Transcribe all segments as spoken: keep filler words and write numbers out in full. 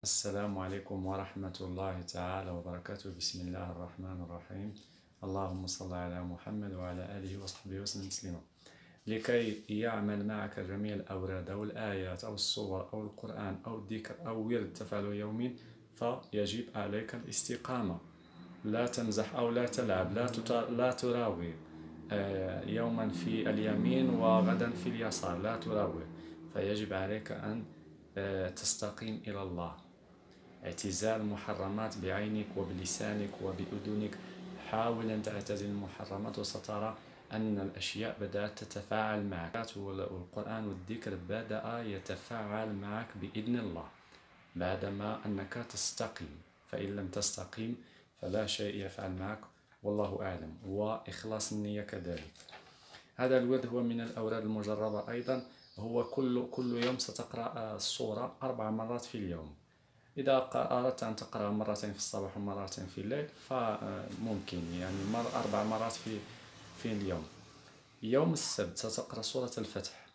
السلام عليكم ورحمة الله تعالى وبركاته. بسم الله الرحمن الرحيم. اللهم صل على محمد وعلى آله وصحبه وسلم تسليما. لكي يعمل معك جميع الأوراد أو الآيات أو الصور أو القرآن أو الذكر أو ورد تفعله يوميا، فيجب عليك الاستقامة. لا تمزح أو لا تلعب، لا لا تراوغ. يوما في اليمين وغدا في اليسار، لا تراوغ. فيجب عليك أن تستقيم إلى الله. اعتزال المحرمات بعينك وبلسانك وبأذنك. حاول أن تعتزل المحرمات وسترى أن الأشياء بدأت تتفاعل معك، والقرآن والذكر بدأ يتفاعل معك بإذن الله بعدما أنك تستقيم. فإن لم تستقيم فلا شيء يفعل معك، والله أعلم. وإخلاص النية كذلك. هذا الورد هو من الأوراد المجربة أيضا. هو كل كل يوم ستقرأ السورة أربع مرات في اليوم. إذا أردت أن تقرأ مرتين في الصباح ومرتين في الليل فممكن، يعني مر أربع مرات في في اليوم. يوم السبت ستقرأ سورة الفتح.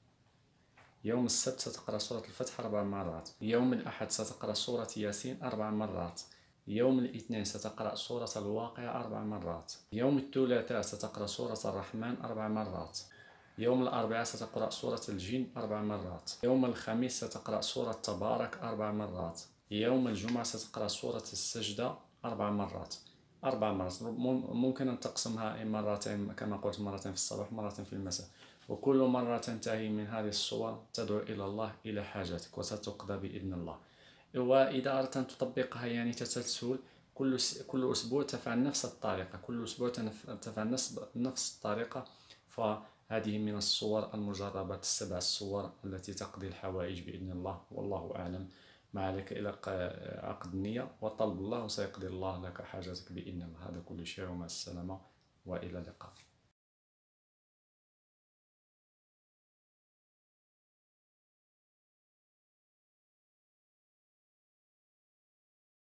يوم السبت ستقرأ سورة الفتح أربع مرات. يوم الأحد ستقرأ سورة ياسين أربع مرات. يوم الاثنين ستقرأ سورة الواقعة أربع مرات. يوم الثلاثاء ستقرأ سورة الرحمن أربع مرات. يوم الأربعاء ستقرأ سورة الجن أربع مرات. يوم الخميس ستقرأ سورة تبارك أربع مرات. يوم الجمعة ستقرأ سورة السجدة أربع مرات. أربع مرات ممكن أن تقسمها مرتين كما قلت، مرتين في الصباح مرتين في المساء. وكل مرة تنتهي من هذه الصور تدعو إلى الله إلى حاجتك وستقضى بإذن الله. وإذا أردت أن تطبقها يعني تسلسل، كل كل أسبوع تفعل نفس الطريقة، كل أسبوع تفعل نفس نفس الطريقة. فهذه من الصور المجربة، السبع الصور التي تقضي الحوائج بإذن الله، والله أعلم. ما عليك إلى عقد النية وطلب الله، وسيقضي الله لك حاجتك بإذن الله. هذا كل شيء، ومع السلامة وإلى اللقاء.